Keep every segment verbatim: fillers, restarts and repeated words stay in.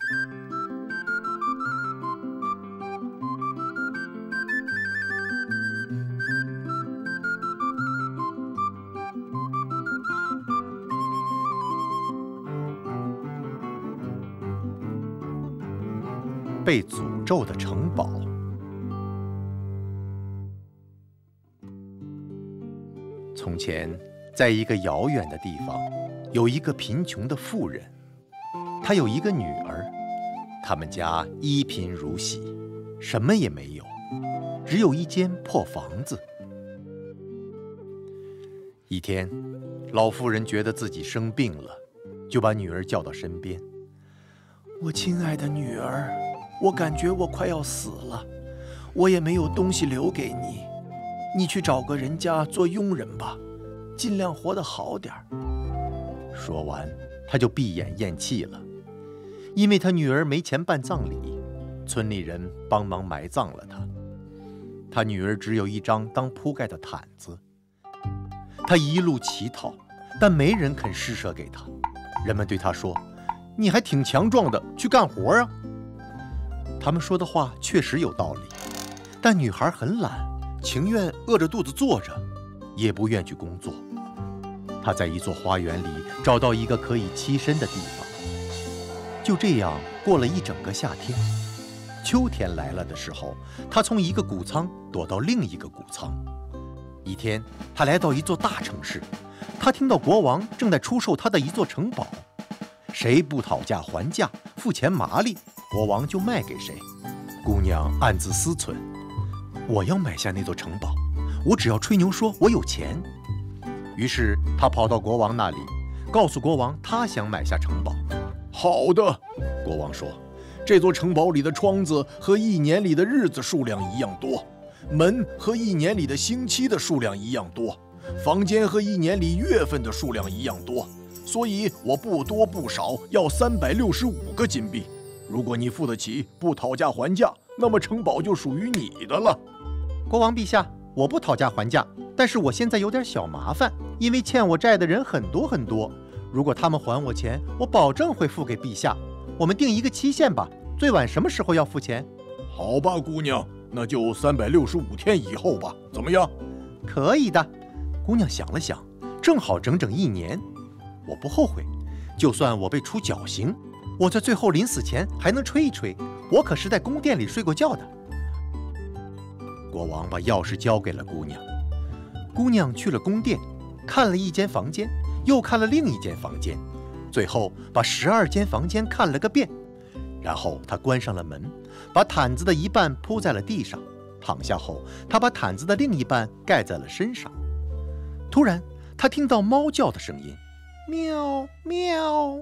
被诅咒的城堡。从前，在一个遥远的地方，有一个贫穷的妇人，她有一个女儿，他们家一贫如洗，什么也没有，只有一间破房子。一天，老妇人觉得自己生病了，就把女儿叫到身边：“我亲爱的女儿，我感觉我快要死了，我也没有东西留给你，你去找个人家做佣人吧，尽量活得好点儿。”说完，他就闭眼咽气了。因为他女儿没钱办葬礼，村里人帮忙埋葬了他。他女儿只有一张当铺盖的毯子。他一路乞讨，但没人肯施舍给他。人们对他说：“你还挺强壮的，去干活啊。”他们说的话确实有道理，但女孩很懒，情愿饿着肚子坐着，也不愿去工作。她在一座花园里找到一个可以栖身的地方。就这样过了一整个夏天。秋天来了的时候，她从一个谷仓躲到另一个谷仓。一天，她来到一座大城市，她听到国王正在出售他的一座城堡，谁不讨价还价，付钱麻利，国王就卖给谁。姑娘暗自思忖，我要买下那座城堡，我只要吹牛说我有钱。于是她跑到国王那里，告诉国王她想买下城堡。好的，国王说，这座城堡里的窗子和一年里的日子数量一样多，门和一年里的星期的数量一样多，房间和一年里月份的数量一样多，所以我不多不少要三百六十五个金币。如果你付得起，不讨价还价，那么城堡就属于你的了。国王陛下，我不讨价还价，但是我现在有点小麻烦，因为欠我债的人很多很多。如果他们还我钱，我保证会付给陛下。我们定一个期限吧，最晚什么时候要付钱？好吧，姑娘，那就三百六十五天以后吧，怎么样？可以的。姑娘想了想，正好整整一年，我不后悔。就算我被处绞刑，我在最后临死前还能吹一吹，我可是在宫殿里睡过觉的。国王把钥匙交给了姑娘，姑娘去了宫殿，看了一间房间，又看了另一间房间，最后把十二间房间看了个遍。然后她关上了门，把毯子的一半铺在了地上，躺下后，她把毯子的另一半盖在了身上。突然，她听到猫叫的声音，喵喵。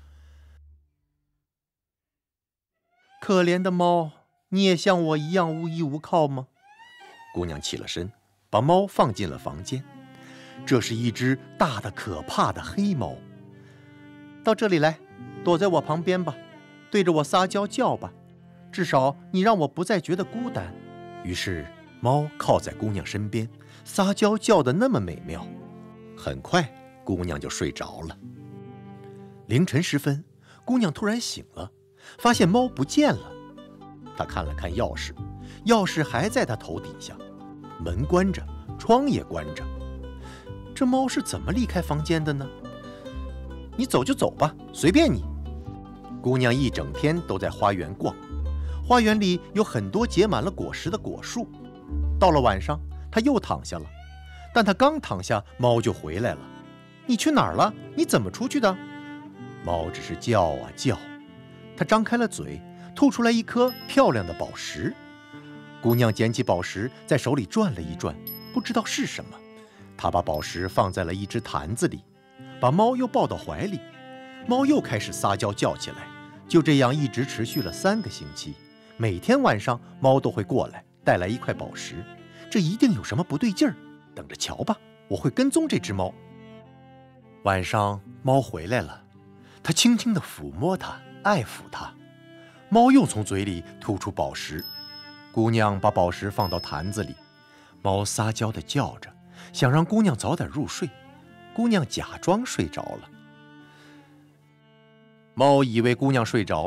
可怜的猫，你也像我一样无依无靠吗？姑娘起了身，把猫放进了房间。这是一只大的可怕的黑猫。到这里来，躲在我旁边吧，对着我撒娇叫吧，至少你让我不再觉得孤单。于是猫靠在姑娘身边，撒娇叫得那么美妙。很快，姑娘就睡着了。凌晨时分，姑娘突然醒了，发现猫不见了。她看了看钥匙，钥匙还在她头底下，门关着，窗也关着。这猫是怎么离开房间的呢？你走就走吧，随便你。姑娘一整天都在花园逛，花园里有很多结满了果实的果树。到了晚上，她又躺下了，但她刚躺下，猫就回来了。你去哪儿了？你怎么出去的？猫只是叫啊叫。她张开了嘴，吐出来一颗漂亮的宝石。姑娘捡起宝石，在手里转了一转，不知道是什么。她把宝石放在了一只坛子里，把猫又抱到怀里。猫又开始撒娇叫起来，就这样一直持续了三个星期。每天晚上，猫都会过来，带来一块宝石。这一定有什么不对劲儿，等着瞧吧，我会跟踪这只猫。晚上，猫回来了，它轻轻地抚摸它，爱抚它。猫又从嘴里吐出宝石。姑娘把宝石放到坛子里，猫撒娇地叫着，想让姑娘早点入睡。姑娘假装睡着了。猫以为姑娘睡着了，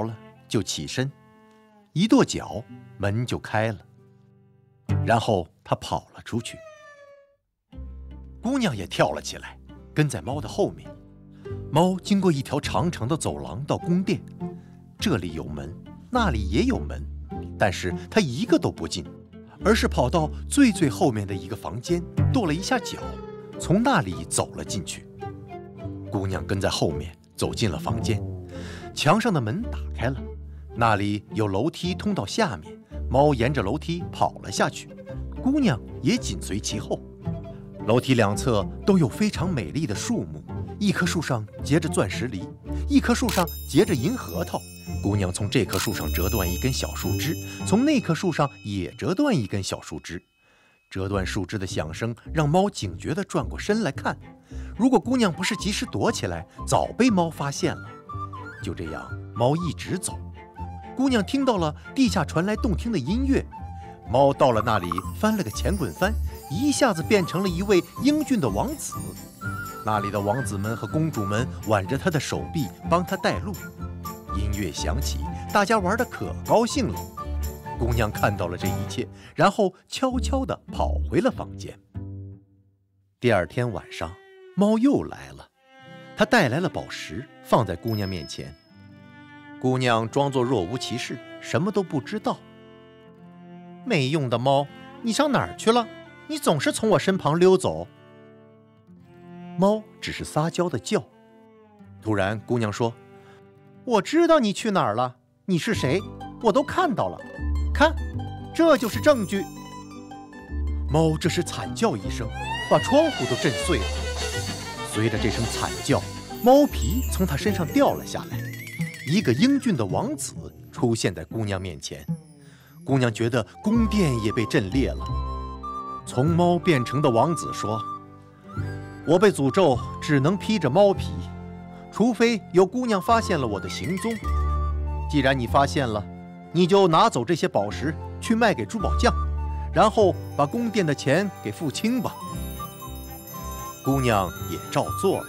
就起身，一跺脚，门就开了。然后他跑了出去。姑娘也跳了起来，跟在猫的后面。猫经过一条长长的走廊到宫殿，这里有门，那里也有门，但是它一个都不进，而是跑到最最后面的一个房间，跺了一下脚，从那里走了进去。姑娘跟在后面走进了房间，墙上的门打开了，那里有楼梯通到下面，猫沿着楼梯跑了下去，姑娘也紧随其后。楼梯两侧都有非常美丽的树木，一棵树上结着钻石梨，一棵树上结着银核桃。姑娘从这棵树上折断一根小树枝，从那棵树上也折断一根小树枝。折断树枝的响声让猫警觉地转过身来看，如果姑娘不是及时躲起来，早被猫发现了。就这样，猫一直走。姑娘听到了地下传来动听的音乐，猫到了那里，翻了个前滚翻，一下子变成了一位英俊的王子。那里的王子们和公主们挽着他的手臂，帮他带路。音乐响起，大家玩得可高兴了。姑娘看到了这一切，然后悄悄地跑回了房间。第二天晚上，猫又来了，它带来了宝石，放在姑娘面前。姑娘装作若无其事，什么都不知道。没用的猫，你上哪儿去了？你总是从我身旁溜走。猫只是撒娇地叫。突然，姑娘说：“我知道你去哪儿了，你是谁？我都看到了。看，这就是证据。”猫这时惨叫一声，把窗户都震碎了。随着这声惨叫，猫皮从它身上掉了下来，一个英俊的王子出现在姑娘面前。姑娘觉得宫殿也被震裂了。从猫变成的王子说：“我被诅咒，只能披着猫皮，除非有姑娘发现了我的行踪。既然你发现了，你就拿走这些宝石去卖给珠宝匠，然后把宫殿的钱给付清吧。”姑娘也照做了。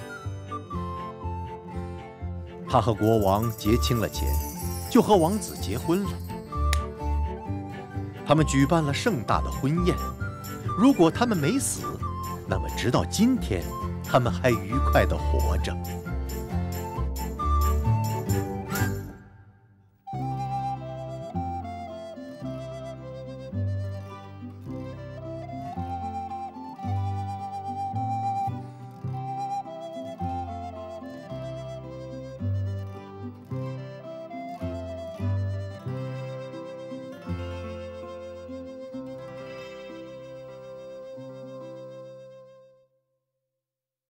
她和国王结清了钱，就和王子结婚了。他们举办了盛大的婚宴。如果他们没死，那么直到今天，他们还愉快地活着。